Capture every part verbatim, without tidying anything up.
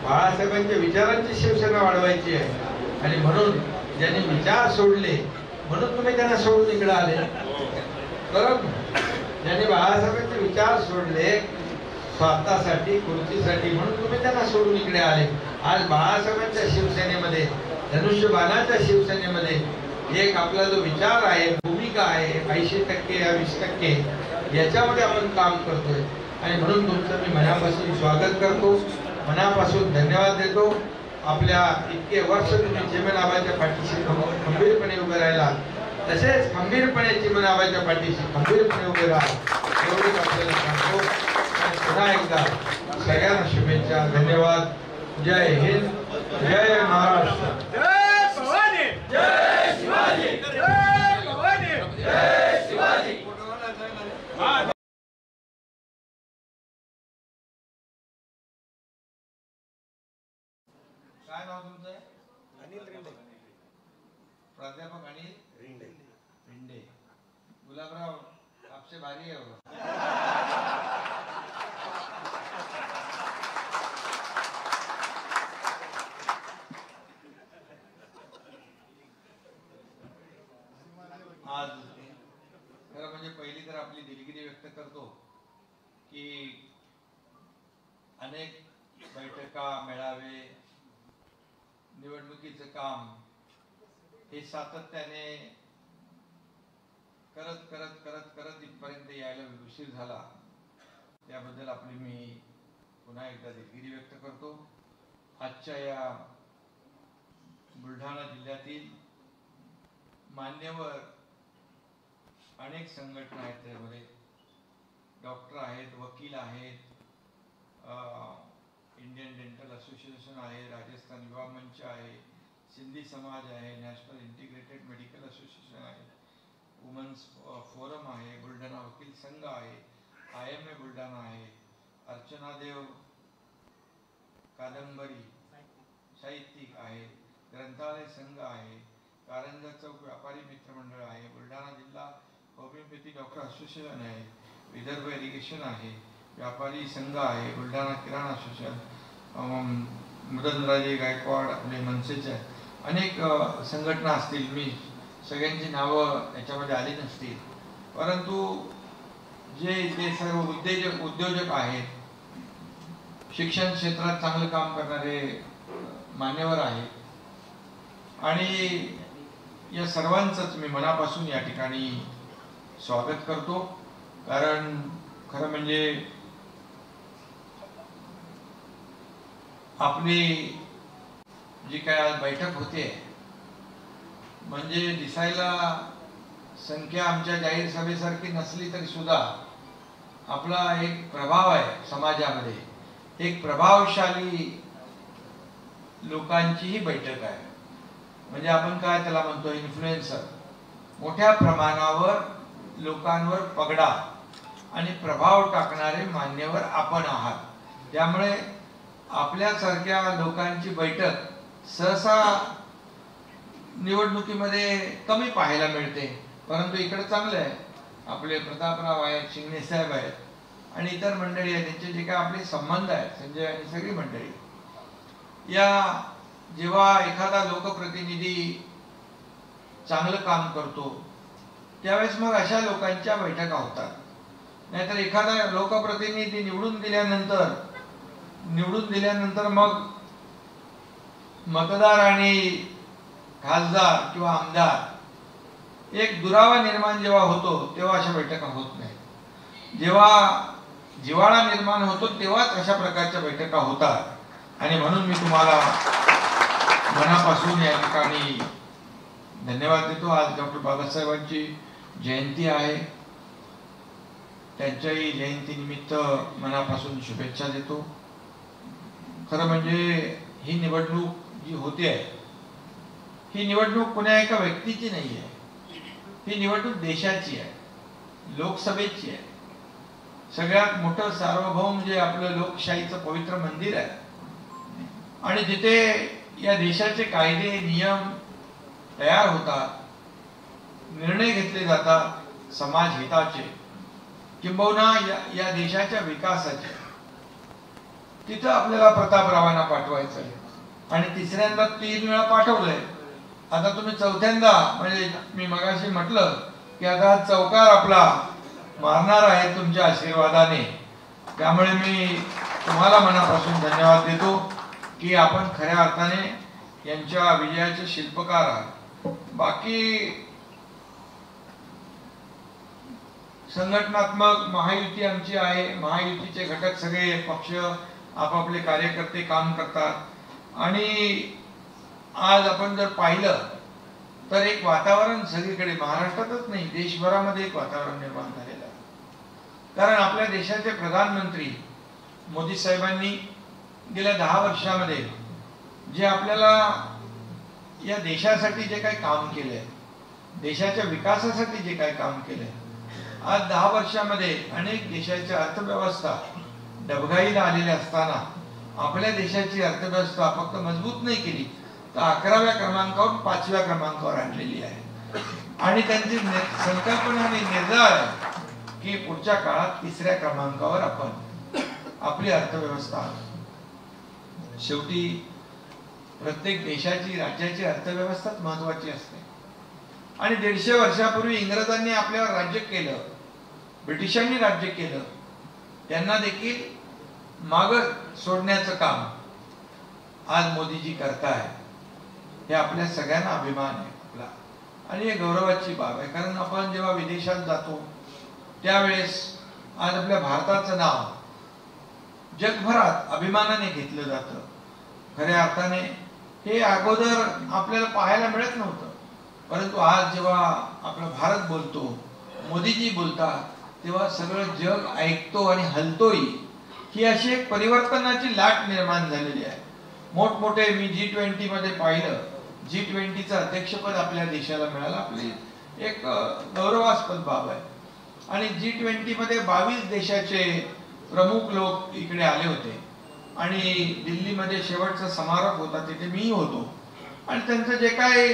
बाळासाहेबांच्या विचारांची शिवसेना वाढवायची आहे आणि म्हणून ज्यांनी विचार सोडले म्हणून तुम्ही त्यांना सोडून इकडे आले. बरोबर, ज्यांनी बाळासाहेबांचे विचार सोडले स्वार्थासाठी खुर्चीसाठी म्हणून तुम्ही त्यांना सोडून इकडे आले. आज बाळासाहेबांच्या शिवसेनेमध्ये धनुष्यबाणाच्या शिवसेनेमध्ये एक आपला जो विचार आहे भूमिका आहे ऐंशी टक्के या वीस टक्के याच्यामध्ये आपण काम करतोय आणि म्हणून तुमचं मी मनापासून स्वागत करतो, मनापासून धन्यवाद देतो. आपल्या इतके वर्ष तुम्ही चिमणाबाईच्या पाठीशी खंबीरपणे उभे राहिला तसेच खंबीरपणे चिमणाबाईच्या पाठीशी खंबीरपणे उभे राहा एवढीच आपल्याला सांगतो. आणि पुन्हा एकदा सगळ्यांना शुभेच्छा, धन्यवाद. जय हिंद, जय महाराष्ट्र. जय भवानी, जय शिवाजी, जय भवानी, जय शिवाजी. काय नाव तुमचं? अनिल रिंडे. प्राध्यापक अनिल रिंडे. रिंडे. गुलाबराव आपसे भारी आहे. आज खरं म्हणजे पहिली तर आपली दिलगिरी व्यक्त करतो की अनेक बैठका मेळावे निवडणुकीचं काम हे सातत्याने करत करत करत करत इथपर्यंत यायला उशीर झाला त्याबद्दल आपली मी पुन्हा एकदा दिलगिरी व्यक्त करतो. आजच्या या बुलढाणा जिल्ह्यातील मान्यवर अनेक संघटना आहेत, त्यामध्ये डॉक्टर आहेत, वकील आहेत, इंडियन डेंटल असोसिएशन आहे, राजस्थान युवा मंच आहे, सिंधी समाज आहे, नॅशनल इंटिग्रेटेड मेडिकल असोसिएशन आहे, वुमन्स फोरम आहे, बुलढाणा वकील संघ आहे, आय एम ए बुलढाणा आहे, अर्चना देव कादंबरी साहित्यिक आहे, ग्रंथालय संघ आहे, कारंजा चौक व्यापारी मित्रमंडळ आहे, बुलढाणा जिल्हा होमिओपॅथी डॉक्टर असोसिएशन आहे, विदर्भ इरिगेशन आहे, व्यापारी संघ आहे, बुलढाणा किराणा असोसिएशन, मदनराजे गायकवाड आपले मनसेचे अनेक संघटना असतील. मी सगळ्यांची नावं याच्यामध्ये आली नसतील, परंतु जे ते सर्व उद्योजक उद्योजक आहेत, शिक्षण क्षेत्रात चांगलं काम करणारे मान्यवर आहेत आणि या सर्वांचंच मी मनापासून या ठिकाणी स्वागत करतो. कारण खरं म्हणजे आपली जी काय आज बैठक होते म्हणजे दिसायला संख्या आमच्या जाहीर सभेसारखी नसली तरी सुद्धा आपला एक प्रभाव आहे समाजामध्ये, एक प्रभावशाली लोकांची ही बैठक आहे. म्हणजे आपण काय त्याला म्हणतो इन्फ्लुएन्सर, मोठ्या प्रमाणावर लोकांवर पगडा आणि प्रभाव टाकणारे मान्यवर आपण आहात. त्यामुळे आपल्यासारख्या लोकांची बैठक सहसा निवडणुकीमध्ये कमी पाहायला मिळते, परंतु इकडे चांगलं आहे. आपले प्रतापराव आहेत, शिंगणे साहेब आहेत आणि इतर मंडळी आहेत, त्यांचे जे काय आपले संबंध आहेत, संजय आणि सगळी मंडळी, या जेव्हा एखादा लोकप्रतिनिधी चांगलं काम करतो त्यावेळेस मग अशा लोकांच्या बैठका होतात. नाहीतर एखादा लोकप्रतिनिधी निवडून दिल्यानंतर निवडून दिल्यानंतर मग मतदार आणि खासदार किंवा आमदार एक दुरावा निर्माण जेव्हा होतो तेव्हा अशा बैठका होत नाही. जेव्हा जिव्हाळा निर्माण होतो तेव्हाच अशा प्रकारच्या बैठका होतात आणि म्हणून मी तुम्हाला मनापासून या ठिकाणी धन्यवाद देतो. आज डॉक्टर बाबासाहेबांची जयंती आहे, त्यांच्याही जयंतीनिमित्त मनापासून शुभेच्छा देतो. खरं म्हणजे ही निवडणूक जी होते आहे ही निवडणूक कोण्या एका व्यक्तीची नाही आहे, ही निवडणूक देशाची आहे, लोकसभेची आहे. सगळ्यात मोठं सार्वभौम जे आपलं लोकशाहीचं पवित्र मंदिर आहे आणि जिथे या देशाचे कायदे नियम तयार होतात, निर्णय घेतले जातात समाज हिताचे किंबहुना या, या देशाच्या विकासाचे. तिथं आपल्याला प्रतापरावांना पाठवायचं आहे आणि तिसऱ्यांदा तीन वेळा पाठवलंय. आता तुम्ही चौथ्यांदा म्हणजे मी मगाशी म्हटलं की आता चौकार आपला मारणार आहे तुमच्या आशीर्वादाने. त्यामुळे मी तुम्हाला मनापासून धन्यवाद देतो की आपण खऱ्या अर्थाने यांच्या विजयाचे शिल्पकार आहात. बाकी संघटनात्मक महायुती आमची आहे. महायुतीचे घटक सगळे पक्ष आपापले कार्यकर्ते काम करतात आणि आज आपण जर पाहिलं तर एक वातावरण सगळीकडे महाराष्ट्रातच नाही देशभरामध्ये एक वातावरण निर्माण झालेलं आहे. कारण आपल्या देशाचे प्रधानमंत्री मोदी साहेबांनी गेल्या दहा वर्षामध्ये जे आपल्याला या देशासाठी जे काही काम केलंय, देशाच्या विकासासाठी जे काही काम केलंय, आज दहा वर्षामध्ये अनेक देशाची अर्थव्यवस्था डबघाईला आलेली असताना आपल्या देशाची अर्थव्यवस्था फक्त मजबूत नाही केली तर अकराव्या क्रमांकावर पाचव्या क्रमांकावर आणलेली आहे. आणि त्यांची संकल्पना आणि निर्धार आहे की पुढच्या काळात तिसऱ्या क्रमांकावर आपण आपली अर्थव्यवस्था. शेवटी प्रत्येक देशाची राज्याची अर्थव्यवस्थाच महत्वाची असते आणि दीडशे वर्षापूर्वी इंग्रजांनी आपल्यावर राज्य केलं, ब्रिटिशांनी राज्य केलं, त्यांना देखील माग सोडण्याचं काम आज मोदीजी करताय. हे आपल्या सगळ्यांना अभिमान आहे आपला आणि हे गौरवाची बाब आहे. कारण आपण जेव्हा विदेशात जातो त्यावेळेस आज आपल्या भारताचं नाव जगभरात अभिमानाने घेतलं जातं. खऱ्या अर्थाने हे अगोदर आपल्याला पाहायला मिळत नव्हतं, परंतु आज जेव्हा आपला भारत बोलतो, मोदीजी बोलतात, तेव्हा सगळं जग ऐकतो आणि हलतोही. ही अशी एक परिवर्तनाची लाट निर्माण झालेली आहे. मोठमोठे मी जी ट्वेंटी मध्ये पाहिलं, जी ट्वेंटीचं अध्यक्षपद आपल्या देशाला मिळालं, आपली एक गौरवास्पद बाब आहे. आणि जी ट्वेंटी मध्ये बावीस देशाचे प्रमुख लोक इकडे आले होते आणि दिल्लीमध्ये शेवटचा समारोप होता, तिथे मी होतो. आणि त्यांचं जे काय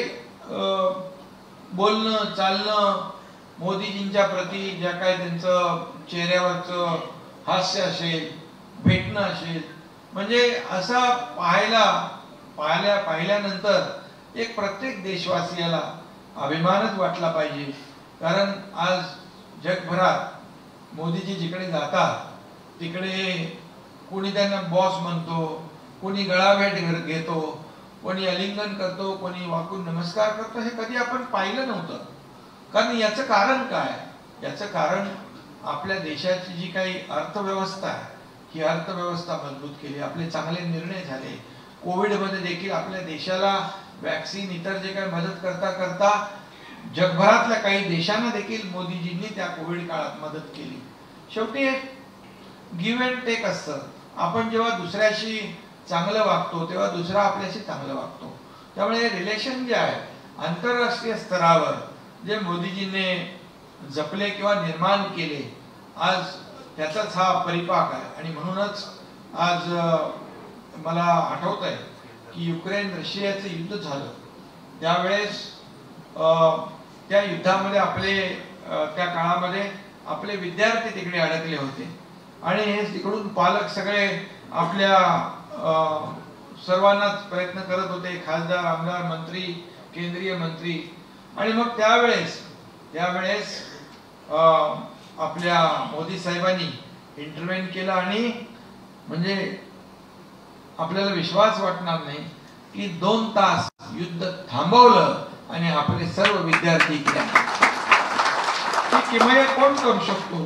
बोलणं चालणं मोदीजींच्या प्रती, ज्या काय त्यांचं चेहऱ्यावरचं हास्य असेल, भेटणं असेल, म्हणजे असं पाहायला पाहिल्या पाहिल्यानंतर एक प्रत्येक देशवासियाला अभिमानच वाटला पाहिजे. कारण आज जगभरात मोदीजी जिकडे जातात तिकडे कोणी त्यांना बॉस म्हणतो, कोणी गळाभेट घेतो, कोणी आलिंगन करतो, कोणी वाकून नमस्कार करतो. हे कधी आपण पाहिलं नव्हतं. कारण याचं कारण काय? याचं कारण आपल्या देशाची जी काही अर्थव्यवस्था आहे, ही अर्थव्यवस्था मजबूत केली, आपले चांगले निर्णय झाले. कोविडमध्ये देखील आपल्या देशाला वॅक्सिन इतर जे काही मदत करता करता जगभरातल्या काही देशांना देखील मोदीजींनी त्या कोविड काळात मदत केली. शेवटी एक गिव्ह अँड टेक असतं. आपण जेव्हा दुसऱ्याशी चांगलं वागतो तेव्हा दुसरा आपल्याशी चांगलं वागतो. त्यामुळे रिलेशन जे आहे आंतरराष्ट्रीय स्तरावर जे मोदीजींनी जपले किंवा निर्माण केले, आज त्याचाच हा परिपाक आहे. आणि म्हणूनच आज मला आठवत आहे की युक्रेन रशियाचं युद्ध झालं त्यावेळेस त्या युद्धामध्ये आपले त्या काळामध्ये आपले विद्यार्थी तिकडे अडकले होते आणि हे तिकडून पालक सगळे आपल्या सर्वांनाच प्रयत्न करत होते, खासदार, आमदार, मंत्री, केंद्रीय मंत्री. आणि मग त्यावेळेस त्यावेळेस आपल्या मोदी साहेबांनी इंटरव्हेन केलं आणि म्हणजे आपल्याला विश्वास वाटणार नाही की दोन तास युद्ध थांबवलं आणि आपले सर्व विद्यार्थी इकडे आले. किमया कोण करू शकतो?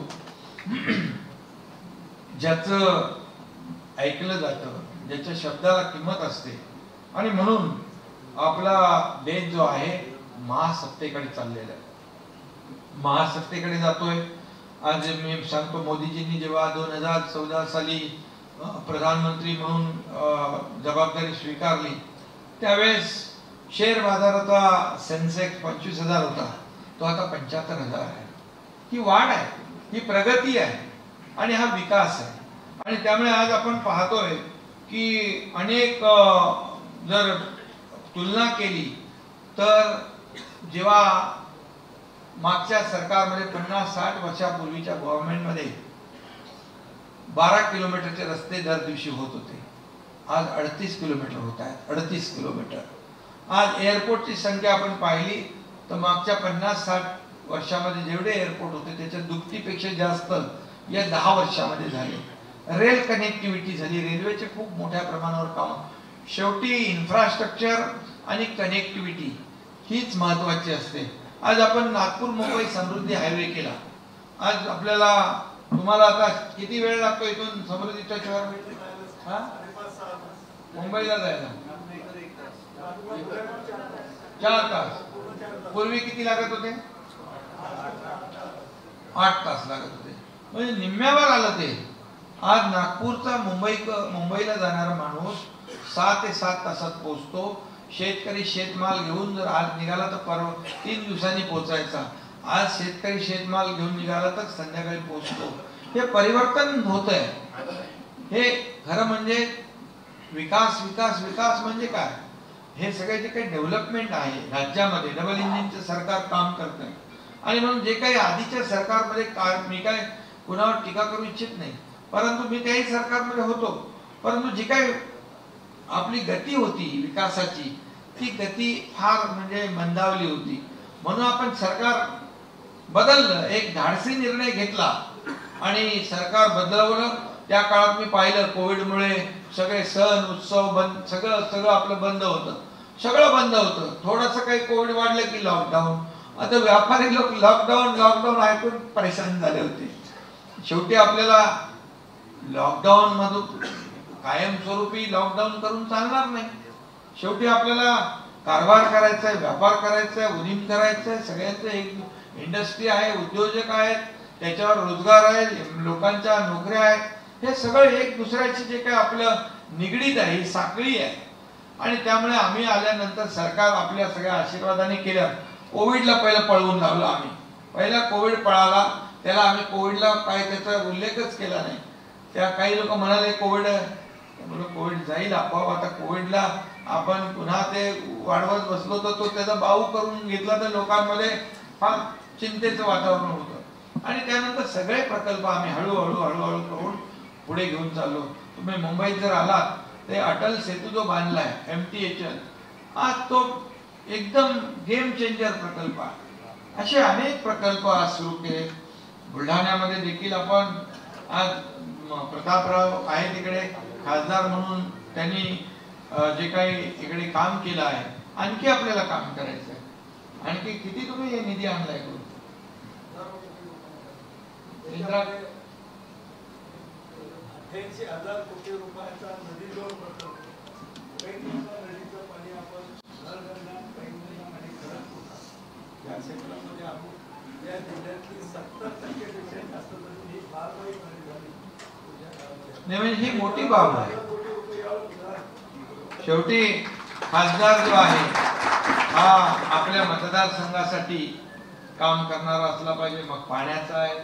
ज्याचं ऐकलं जातं, ज्याच्या शब्दाला किंमत असते. आणि म्हणून आपला देश जो आहे महासत्तेकडे चाललेला आहे, महासत्तेकडे जातोय. आज मी सांगतो मोदीजींनी जेव्हा दोन हजार चौदा साली प्रधानमंत्री म्हणून जबाबदारी स्वीकारली त्यावेळेस शेअर बाजाराचा सेन्सेक्स पंचवीस हजार होता, तो आता पंच्याहत्तर हजार आहे. ही वाढ आहे, ही प्रगती आहे आणि हा विकास आहे. आणि त्यामुळे आज आपण पाहतोय की अनेक जर तुलना केली तर जेव्हा मागच्या सरकारमध्ये पन्नास साठ वर्षापूर्वीच्या गव्हर्नमेंटमध्ये बारा किलोमीटरचे रस्ते दर दिवशी होत होते, आज अडतीस किलोमीटर होत आहेत. अडतीस किलोमीटर. आज एअरपोर्टची संख्या आपण पाहिली तर मागच्या पन्नास साठ वर्षामध्ये जेवढे एअरपोर्ट होते त्याच्या दुपटीपेक्षा जास्त या दहा वर्षामध्ये झाले. रेल कनेक्टिव्हिटी झाली, रेल्वेचे खूप मोठ्या प्रमाणावर काम. शेवटी इन्फ्रास्ट्रक्चर आणि कनेक्टिव्हिटी हीच महत्वाची असते. आज आपण नागपूर मुंबई समृद्धी हायवे केला. आज आपल्याला तुम्हाला आता किती वेळ लागतो इथून समृद्धीच्या शहर हा मुंबईला जायला? चार तास. पूर्वी किती लागत होते? आठ तास लागत होते. म्हणजे निम्म्यावर आलं ते. आज नागपूरचा मुंबई मुंबईला जाणारा माणूस सहा ते सात तासात पोहोचतो. शेतकरी शेतमाल घेऊन जर आज निघाला तर परवा तीन दिवसांनी पोहोचायचा. आज शेतकरी शेतमाल घेऊन निघाला तर संध्याकाळी पोहोचतो. हे परिवर्तन होत आहे. हे खरं म्हणजे विकास विकास विकास म्हणजे काय? हे सगळे जे काही डेव्हलपमेंट आहे राज्यामध्ये, डबल इंजिनचं सरकार काम करत आहे. आणि म्हणून जे काही आधीच्या सरकारमध्ये काय, मी काय कुणावर टीका करू इच्छित नाही, परंतु मी त्याही सरकारमध्ये होतो, परंतु जी काही आपली गती होती विकासाची ती गती फार म्हणजे मंदावली होती. म्हणून आपण सरकार बदललं, एक धाडसी निर्णय घेतला आणि सरकार बदलवलं. त्या काळात मी पाहिलं कोविडमुळे सगळे सण उत्सव बंद, सगळं सगळं आपलं बंद होतं. सगळं बंद होतं. थोडंसं काही कोविड वाढलं की लॉकडाऊन. आता व्यापारी लोक लॉकडाऊन लॉकडाऊन ऐकून परेशान झाले होते. शेवटी आपल्याला लॉकडाऊन मधून कायमस्वरूपी लॉकडाऊन करून चालणार नाही. शेवटी आपल्याला कारभार करायचा आहे, व्यापार करायचा आहे, उदीम करायचं आहे. सगळ्यांचं एक इंडस्ट्री आहे, उद्योजक आहेत, त्याच्यावर रोजगार आहे, लोकांच्या नोकऱ्या आहेत. हे सगळं एक दुसऱ्याची जे काही आपलं निगडीत आहे, ही साखळी आहे. आणि त्यामुळे आम्ही आल्यानंतर सरकार आपल्या सगळ्या आशीर्वादाने केलं. कोविडला पहिलं पळवून लावलं आम्ही. पहिला कोविड पळाला, त्याला आम्ही कोविडला काय त्याचा उल्लेखच केला नाही. त्या काही लोक म्हणाले कोविड कोविड जाईल आपोआप. आता कोविडला आपण पुन्हा ते वाढवत बसलो तर तो त्याचा बाऊ करून घेतला तर लोकांमध्ये फार चिंतेचं वातावरण होतं. आणि त्यानंतर सगळे प्रकल्प आम्ही हळूहळू हळूहळू करून पुढे घेऊन चाललो. तुम्ही मुंबईत जर आलात ते अटल सेतू जो बांधलाय एम टी एच एल, आज तो एकदम गेम चेंजर प्रकल्प आहे. असे अनेक प्रकल्प आज सुरू केले. बुलढाण्यामध्ये देखील आपण आज प्रतापराव आहे तिकडे खासदार म्हणून त्यांनी जे काही इकडे काम केलं आहे, आणखी आपल्याला काम करायचं आहे. आणखी किती तुम्ही हे निधी आणलाय करून? इंदिरा अठ्ठ्याऐंशी हजार कोटी रुपयाचा नदी जोड प्रकल्प. काही नदीचं पाणी आपण नळगंगा आणि खडक होता या क्षेत्रामध्ये आपण या जिल्ह्यातली सत्तर टक्केपेक्षा जास्त नदी ही फारवाई नदी झाली. नाही म्हणजे ही मोठी बाब आहे. शेवटी खासदार जो आहे हा आपल्या मतदारसंघासाठी काम करणारा असला पाहिजे. मग पाण्याचा आहे,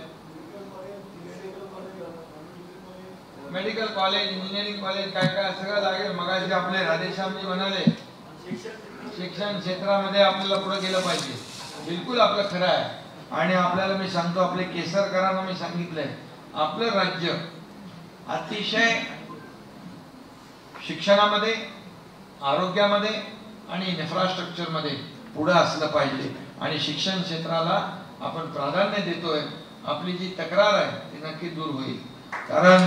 मेडिकल कॉलेज, इंजिनिअरिंग कॉलेज, काय काय सगळं लागेल. मगाशी आपले राधेश्यामजी म्हणाले शिक्षण क्षेत्रामध्ये आपल्याला पुढे गेलं पाहिजे. बिलकुल आपलं खरं आहे. आणि आपल्याला मी सांगतो, आपले केसरकरांना मी सांगितलंय, आपलं राज्य अतिशय शिक्षणामध्ये, आरोग्यामध्ये आणि इन्फ्रास्ट्रक्चर मध्ये पुढे असलं पाहिजे. आणि शिक्षण क्षेत्राला आपण प्राधान्य देतोय. आपली जी तक्रार आहे ती नक्की दूर होईल. कारण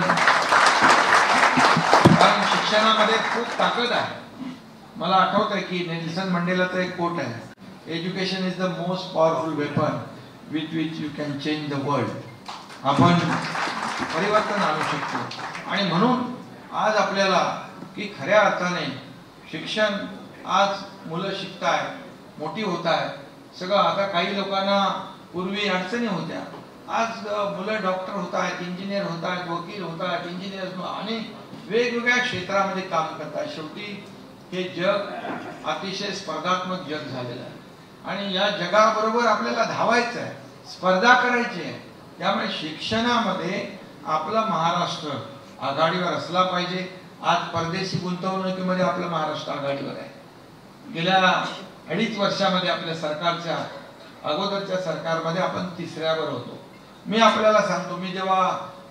कारण शिक्षणामध्ये खूप ताकद आहे. मला आठवत आहे की नेल्सन मंडेलाचा एक कोट आहे, education is the most powerful weapon with which you can change the world. आपण परिवर्तन आणू शकतो. आणि म्हणून आज आपल्याला की खऱ्या अर्थाने शिक्षण, आज मुलं शिकताय, मोठी होत आहे सगळं. आता काही लोकांना पूर्वी अडचणी होत्या, आज मुलं डॉक्टर होत आहेत, इंजिनियर होत आहेत, वकील होत आहेत, इंजिनियर आणि वेगवेगळ्या क्षेत्रामध्ये काम करतात. शेवटी हे जग अतिशय स्पर्धात्मक जग झालेलं आहे. आणि या जगाबरोबर आपल्याला धावायचं आहे, स्पर्धा करायची आहे. त्यामुळे शिक्षणामध्ये आपला महाराष्ट्र आघाडीवर असला पाहिजे. आज परदेशी गुंतवणुकीमध्ये आपलं महाराष्ट्र आघाडीवर आहे. गेल्या अडीच वर्षामध्ये आपल्या सरकारच्या अगोदरच्या सरकारमध्ये आपण तिसऱ्यावर होतो. मी आपल्याला सांगतो, मी जेव्हा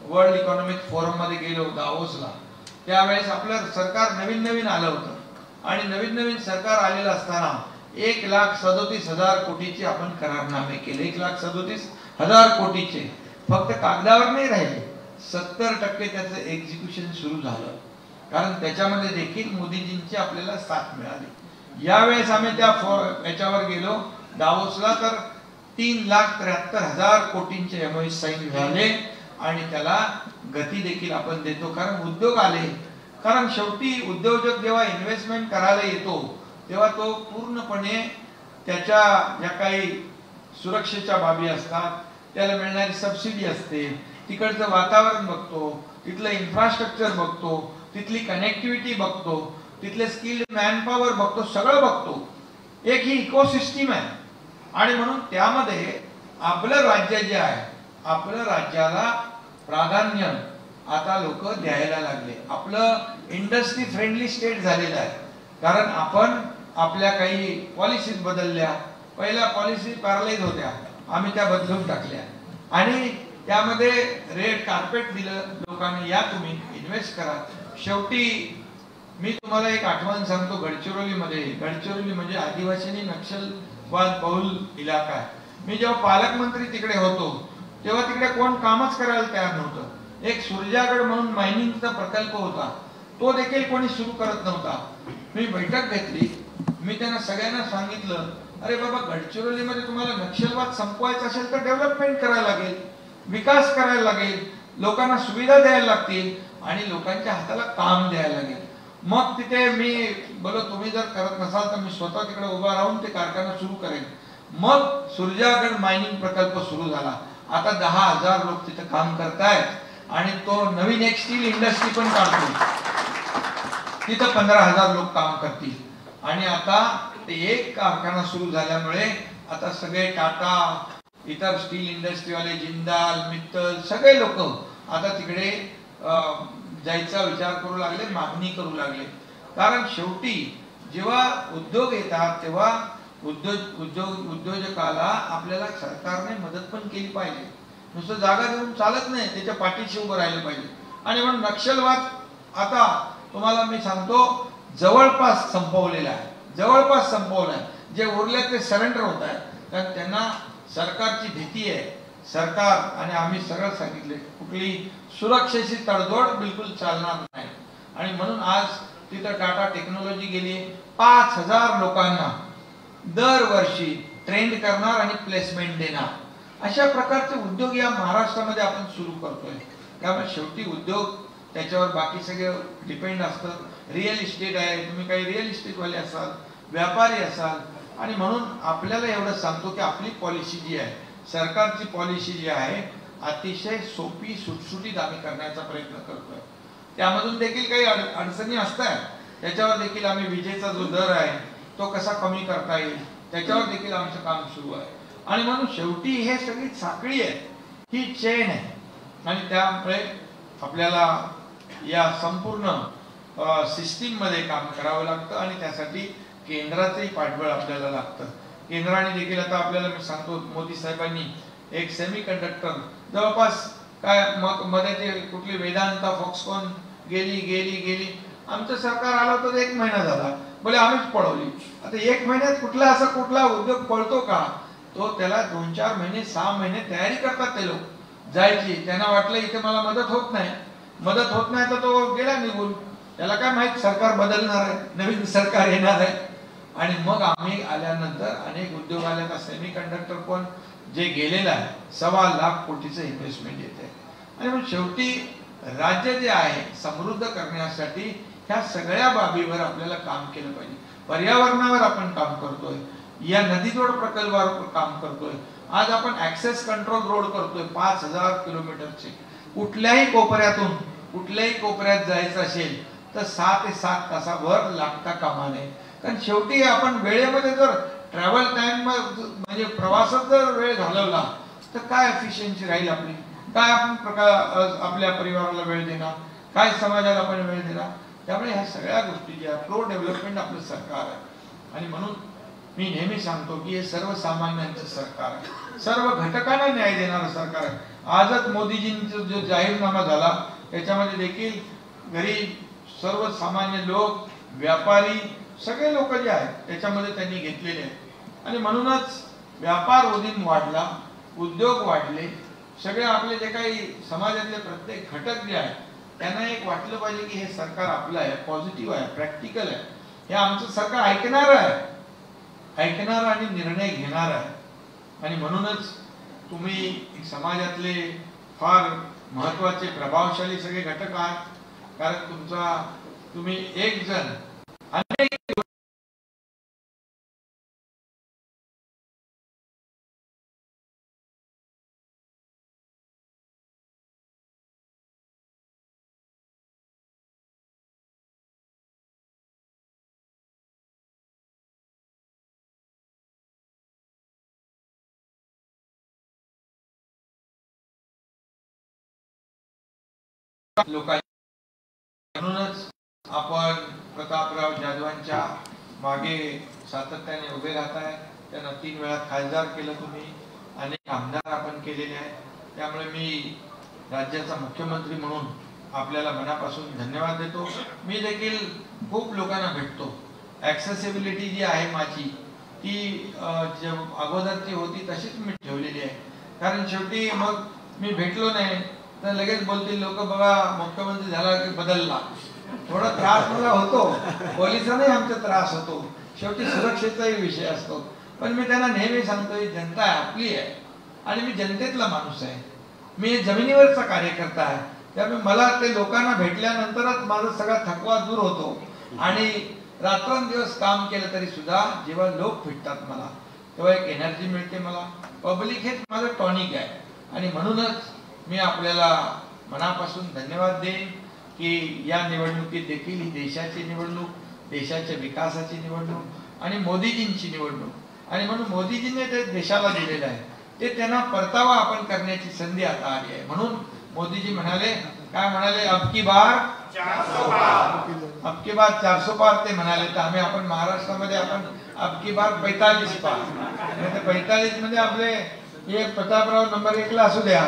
वर्ल्ड इकॉनॉमिक फोरम मध्ये गेलो दावोसला, त्यावेळेस आपलं सरकार नवीन नवीन आलं होतं आणि नवीन नवीन सरकार आलेलं असताना एक लाख सदोतीस हजार कोटीचे आपण करारनामे केले. एक लाख सदोतीस हजार कोटीचे फक्त कागदावर नाही राहिले, सत्तर टक्के त्याचं एक्झिक्युशन सुरू झालं, कारण त्याच्यामध्ये देखील मोदीजींची आपल्याला साथ मिळाली. यावेळेस आम्ही त्या याच्यावर गेलो दावोसला, तर तीन लाख त्र्याहत्तर हजार कोटींचे एमओयू साईन झाले आणि त्याला गती देखील आपण देतो, कारण उद्योग आले. कारण शेवटी उद्योजक जेव्हा इन्व्हेस्टमेंट करायला येतो तेव्हा तो पूर्णपणे त्याच्या ज्या काही सुरक्षेच्या बाबी असतात, त्याला मिळणारी सबसिडी असते, तिकडचं वातावरण बघतो, तिथलं इन्फ्रास्ट्रक्चर बघतो, तिथली कनेक्टिव्हिटी बघतो, तिथले स्किल्ड मॅनपॉवर बघतो, सगळं बघतो. एक ही इकोसिस्टीम आहे आणि म्हणून त्यामध्ये आपलं राज्य जे आहे, आपलं राज्याला प्राधान्य आता लोक द्यायला लागले. आपलं इंडस्ट्री फ्रेंडली स्टेट झालेलं आहे, कारण आपण आपल्या काही पॉलिसीज बदलल्या. पहिल्या पॉलिसी पॅरालाइज होत्या, आम्ही त्या बदलून टाकल्या आणि त्यामध्ये रेड कार्पेट दिलं लोकांनी, या तुम्ही इन्व्हेस्ट करा. शेवटी मी तुम्हाला एक आठवण सांगतो, गडचिरोलीमध्ये, गडचिरोली म्हणजे आदिवासी नक्षलवाद बहुल इलाका आहे. मी जेव्हा पालकमंत्री तिकडे होतो तेव्हा तिकडे कोण कामच करायला तयार नव्हतं. एक सुरजागड म्हणून मायनिंगचा प्रकल्प होता, तो देखील कोणी सुरू करत नव्हता. मी बैठक घेतली, मी त्यांना सगळ्यांना सांगितलं, अरे बाबा, गडचिरोलीमध्ये तुम्हाला नक्षलवाद संपवायचा असेल तर डेव्हलपमेंट करायला लागेल, विकास करायला लागेल, लोकांना सुविधा द्यायला लागतील आणि लोकांच्या हाताला काम द्यायला लागेल. मग तिथे मी बोलो, तुम्ही जर करत नसाल तर मी स्वतः तिकडे उभा राहून ते कारखाना सुरू करेन. मग सुरजागड मायनिंग प्रकल्प सुरू झाला. आता दहा हजार लोक तिथे काम करतायत आणि तो नवीन एक स्टील इंडस्ट्री पण काढतो, तिथं पंधरा हजार लोक काम करतील. आणि आता ते एक कारखाना सुरू झाल्यामुळे आता सगळे टाटा, इतर स्टील इंडस्ट्रीवाले, जिंदाल, मित्तल, सगळे लोक आता तिकडे जायचा विचार करू लागले, मागणी करू लागले. कारण शेवटी जेव्हा उद्योग येतात तेव्हा उद्योग उद्योग उद्योजकाला आपल्याला सरकारने मदत पण केली पाहिजे. नुसतं जागा देऊन चालत नाही, त्याच्या पाठीशी उभं राहिलं पाहिजे. आणि म्हणून नक्षलवाद आता तुम्हाला मी सांगतो जवळपास संपवलेला आहे, जवळपास संपवला आहे. जे उरले ते सरेंडर होत आहे, कारण त्यांना सरकारची भीती आहे. सरकार आणि आम्ही सगळं सांगितले, कुठली सुरक्षेची तडजोड बिलकुल चालणार नाही. आणि म्हणून आज तिथं टाटा टेक्नॉलॉजी गेली, पाच हजार लोकांना दरवर्षी ट्रेंड करणार आणि प्लेसमेंट देणार. अशा प्रकारचे उद्योग या महाराष्ट्रामध्ये आपण सुरू करतोय. त्यामुळे शेवटी उद्योग त्याच्यावर बाकी सगळे डिपेंड असतं. रिअल इस्टेट आहे, तुम्ही काही रिअल इस्टेटवाले असाल, व्यापारी असाल. आणि म्हणून आपल्याला एवढं सांगतो की आपली पॉलिसी जी आहे, सरकारची पॉलिसी जी आहे, अतिशय सोपी सुटसुटीत आम्ही करण्याचा प्रयत्न करतोय. त्यामधून देखील काही अडचणी असतात, त्याच्यावर देखील आम्ही विजेचा जो दर आहे तो कसा कमी करता येईल त्याच्यावर देखील आमचं काम सुरू आहे. आणि म्हणून शेवटी हे सगळी साखळी आहे, ही चेन आहे. आणि त्यामुळे आपल्याला या संपूर्ण सिस्टीम मध्ये काम करावं लागतं आणि त्यासाठी केंद्राचंही पाठबळ आपल्याला लागतं. केंद्राने देखील आता आपल्याला मी सांगतो, मोदी साहेबांनी एक सेमी कंडक्टर जवळपास काय मध्ये कुठली वेदांता फॉक्सकॉन गेली गेली गेली आमचं सरकार आलं होतं एक महिना झाला, बोले आम्हीच पळवली. आता एक महिन्यात कुठला असा कुठला उद्योग पळतो का? तो त्याला दोन चार महिने सहा महिने तयारी करतात ते लोक जायची. त्यांना वाटलं इथे मला मदत होत नाही, मदत होत नाही तर तो गेला निघून. त्याला काय माहित सरकार बदलणार आहे, नवीन सरकार येणार आहे. आणि मग आम्ही आल्यानंतर अनेक उद्योग आले. सेमी कंडक्टर पण जे गेलेलं आहे सव्वा लाख कोटीचं इन्व्हेस्टमेंट येते. आणि मग शेवटी राज्य जे आहे समृद्ध करण्यासाठी ह्या सगळ्या बाबीवर आपल्याला काम केलं पाहिजे. पर्यावरणावर आपण काम करतोय, या नदीजोड प्रकल्पावर काम करतोय. आज आपण ऍक्सेस कंट्रोल रोड करतोय पाच हजार किलोमीटरचे. कुठल्याही कोपऱ्यातून कुठल्याही कोपऱ्यात जायचं असेल तर सहा ते सात तासावर लागता कामा नये. कारण शेवटी आपण वेळेमध्ये जर ट्रॅव्हल टाइम म्हणजे प्रवासात जर वेळ घालवला तर काय एफिशियन्सी राहील आपली, काय आपण प्रकार आपल्या परिवाराला वेळ देणार, काय समाजाला आपण वेळ देणार. त्यामुळे ह्या सगळ्या गोष्टी ज्या प्रो डेव्हलपमेंट आपलं सरकार आहे. आणि म्हणून मी नेहमी सांगतो की हे सर्वसामान्यांचं सरकार आहे, सर्व घटकांना न्याय देणारं सरकार आहे. आजच मोदीजींचा जो जाहीरनामा झाला त्याच्यामध्ये देखील गरीब सर्वसामान्य लोक व्यापारी सगळे लोक जे आहेत त्याच्यामध्ये त्यांनी घेतलेले आहेत आणि म्हणूनच व्यापार उदीम वाढला, उद्योग वाढले, सगळे आपले जे काही समाजातले प्रत्येक घटक जे आहेत त्यांना एक वाटलं पाहिजे की हे सरकार आपलं आहे, पॉझिटिव्ह आहे, प्रॅक्टिकल आहे, हे आमचं सरकार ऐकणार आहे, ऐकणार आणि निर्णय घेणार आहे. आणि म्हणूनच तुम्ही समाजातले फार महत्वाचे प्रभावशाली सगळे घटक आहात. कारण तुमचा तुम्ही एक जण अनेक लोक म्हणूनच आपण प्रतापराव जाधवांच्या मागे सातत्याने उभे राहताय. त्यांना तीन वेळा खासदार केलं तुम्ही, अनेक आमदार आपण केलेले आहेत. त्यामुळे मी राज्याचा मुख्यमंत्री म्हणून आपल्याला मनापासून धन्यवाद देतो. मी देखील खूप लोकांना भेटतो. ॲक्सेसिबिलिटी जी आहे माझी ती अगोदरची होती तशीच मी ठेवलेली आहे. कारण शेवटी मग मी भेटलो नाही तर लगेच बोलतील लोक, बघा मुख्यमंत्री झाला की बदलला. थोडा त्रास मला होतो, पोलिसांनाही आमचा त्रास होतो, शेवटी सुरक्षेचाही विषय असतो. पण मी त्यांना नेहमी सांगतो जनता आपली आहे आणि मी जनतेतला माणूस आहे, मी जमिनीवरचा कार्यकर्ता आहे. त्यामुळे मला ते लोकांना भेटल्यानंतरच माझा सगळा थकवा दूर होतो आणि रात्रंदिवस काम केलं तरी सुद्धा जेव्हा लोक भेटतात मला तेव्हा एक एनर्जी मिळते मला. पब्लिक हेच माझं टॉनिक आहे आणि म्हणूनच मी आपल्याला मनापासून धन्यवाद देईन की या निवडणुकीत देखील ही देशाची निवडणूक, देशाच्या विकासाची निवडणूक आणि मोदीजींची निवडणूक आणि म्हणून मोदीजींनी ते देशाला दिलेलं आहे ते त्यांना परतावा आपण करण्याची संधी आता आली आहे. म्हणून मोदीजी म्हणाले, काय म्हणाले, अब की बार चारसो पार, अब की बार चारसो पार ते म्हणाले. तर आम्ही आपण महाराष्ट्रामध्ये आपण अब की बार पैतालीस पार, पैतालीस मध्ये आपले हे प्रतापराव नंबर एक ला असू द्या.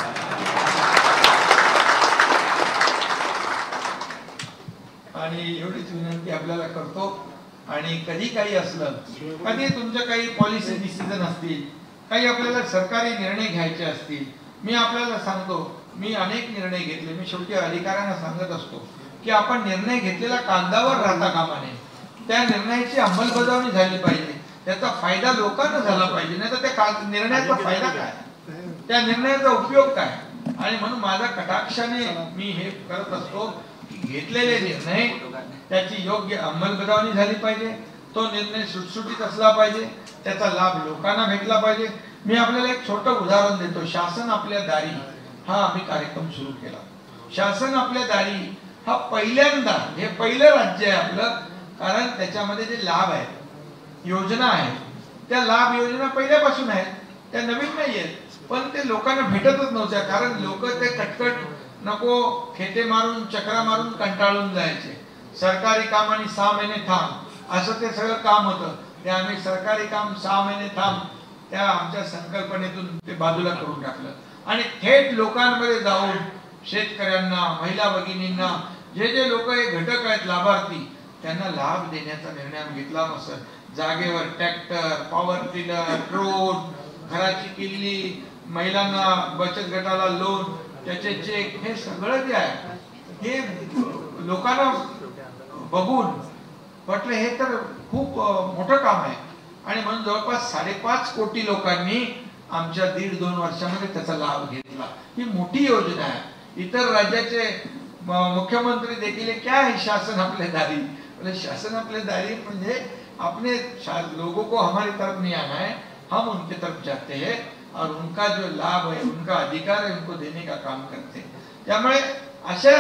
आणि एवढीच विनंती आपल्याला करतो. आणि कधी काही असलं, कधी तुमच्या काही पॉलिसी डिसिजन असतील, काही आपल्याला सरकारी निर्णय घ्यायचे असतील, मी आपल्याला सांगतो मी अनेक निर्णय घेतले. मी शेवटी अधिकाऱ्यांना सांगत असतो की आपण निर्णय घेतलेला कागदावर राहता कामा नये, त्या निर्णयाची अंमलबजावणी झाली पाहिजे, त्याचा फायदा लोकांना झाला पाहिजे. नाही तर त्या निर्णयाचा फायदा काय, त्या निर्णयाचा उपयोग काय. आणि म्हणून माझ्या कटाक्षाने मी हे करत असतो की घेतलेले निर्णय त्याची योग्य अंमलबजावणी झाली पाहिजे, तो निर्णय सुटसुटीत असला पाहिजे, त्याचा लाभ लोकांना भेटला पाहिजे. मी आपल्याला एक छोटं उदाहरण देतो. शासन आपल्या दारी हा आम्ही कार्यक्रम सुरू केला. शासन आपल्या दारी हा पहिल्यांदा, हे पहिलं राज्य आहे आपलं, कारण त्याच्यामध्ये जे लाभ आहेत, योजना आहेत, त्या लाभ योजना पहिल्यापासून आहेत, त्या नवीन नाही आहेत, पण ते लोकांना भेटतच नव्हत्या. कारण लोक ते कटकट नको खेटे मारून चक्रा मारून कंटाळून जायचे. सरकारी काम आणि सहा महिने थांब असं ते सगळं काम होतं. ते आम्ही सरकारी काम सहा महिने थांब त्या आमच्या संकल्पनेतून ते बाजूला करून टाकलं आणि थेट लोकांमध्ये जाऊन शेतकऱ्यांना, महिला भगिनींना, जे जे लोक हे घटक आहेत लाभार्थी, त्यांना लाभ देण्याचा निर्णय घेतला. मस्त जागेवर ट्रॅक्टर, पॉवर टिलर, ड्रोन, घराची किल्ली, महिलांना बचत गटाला लोन, त्याचे चेक, हे सगळं जे आहे हे लोकांना बघून म्हटलं हे तर खूप मोठं काम आहे. आणि म्हणून जवळपास साडेपाच कोटी लोकांनी आमच्या दीड दोन वर्षामध्ये त्याचा लाभ घेतला. ही मोठी योजना आहे. इतर राज्याचे मुख्यमंत्री देखील क्या है शासन अपने दारी, बोले शासन अपने दारी म्हणजे अपने लोगों को हमारी तरफ नहीं आना है, हम उनके तरफ जाते हैं और उनका जो लाभ है, उनका अधिकार है, उनको देने का काम करते हैं. त्यामुळे अशा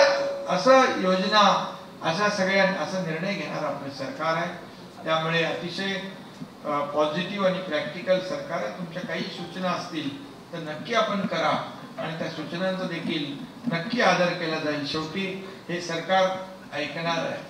असं योजना, अशा सगळ्या असा निर्णय घेणार आपलं सरकार आहे. त्यामुळे अतिशय पॉझिटिव्ह आणि प्रॅक्टिकल सरकार आहे. तुमच्या काही सूचना असतील तर नक्की आपण करा आणि त्या सूचनांचा देखील नक्की आदर केला जाईल. शेवटी हे सरकार ऐकणार आहे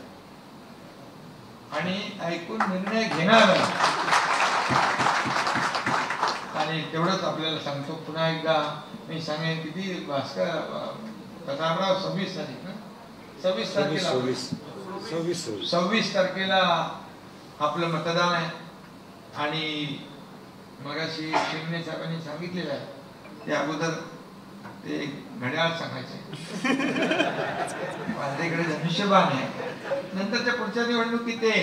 आणि ऐकून निर्णय घेणार आहे. आणि तेवढंच आपल्याला सांगतो पुन्हा एकदा मी सांगेन किती भास्कर प्रतापराव सव्वीस तारीख ना सव्वीस तारखेला सव्वीस सव्वीस तारखेला आपलं मतदान आहे आणि मगाशी शिंदे साहेबांनी सांगितलेलं आहे ते अगोदर ते घड्याळ सांगायचे माझ्याकडे धनुष्यबाण आहे नंतरच्या पुढच्या निवडणुकीत ते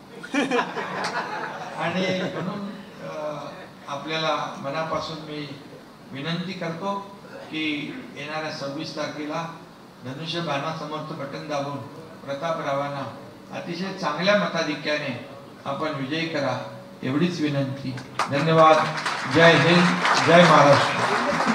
आणि म्हणून आपल्याला मनापासून मी विनंती करतो की येणाऱ्या सव्वीस तारखेला धनुष्यबाणासमोरचं बटन दाबून प्रतापरावांना अतिशय चांगल्या मताधिक्याने आपण विजयी करा एवढीच विनंती. धन्यवाद. जय हिंद, जय महाराष्ट्र.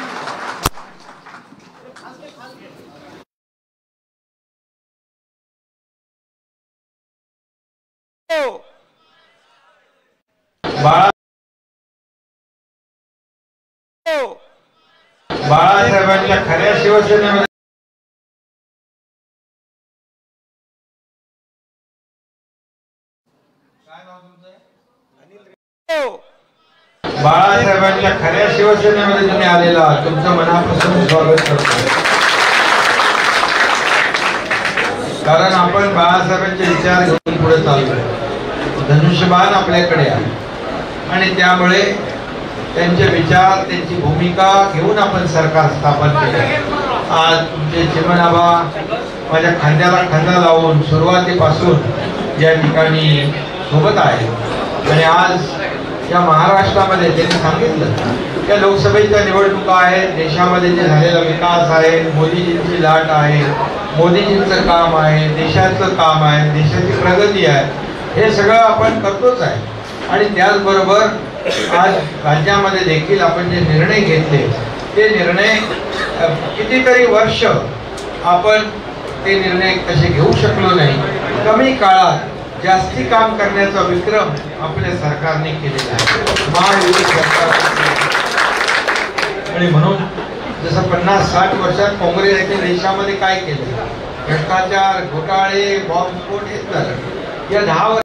बाळासाहेबांच्या खऱ्या शिवसेनेमध्ये काय नाव तुमचं? बाळासाहेबांच्या खऱ्या शिवसेनेमध्ये तुम्ही आलेला तुमचं मनापासून स्वागत करतो. कारण आपण बाळासाहेबांचे विचार घेऊन पुढे चाललोय. धनुष्यबाण आपल्याकडे आहे आणि त्यामुळे त्यांचे विचार त्यांची भूमिका घेऊन आपण सरकार स्थापन केले. आज तुमचे चिमणाबा माझ्या खांद्याला खांदा लावून सुरुवातीपासून या ठिकाणी सोबत आहे आणि आज या महाराष्ट्रामध्ये त्यांनी सांगितलं या लोकसभेच्या निवडणुका आहेत देशामध्ये जे झालेला विकास आहे मोदीजींची लाट आहे मोदीजींचं काम आहे देशाचं काम आहे देशाची प्रगती आहे हे सगळं आपण करतोच आहे आणि त्याचबरोबर आज राज्यामध्ये देखील आपण जे निर्णय घेतले ते निर्णय कितीतरी वर्ष आपण ते निर्णय तसे घेऊ शकलो नाही. कमी काळात जास्ती काम करण्याचा विक्रम आपल्या सरकारने केलेला आहे महायुती सरकार. आणि म्हणून जसं पन्नास साठ वर्षात काँग्रेसने देशामध्ये काय केलं भ्रष्टाचार घोटाळे बॉम्बस्फोट हे झालं या दहा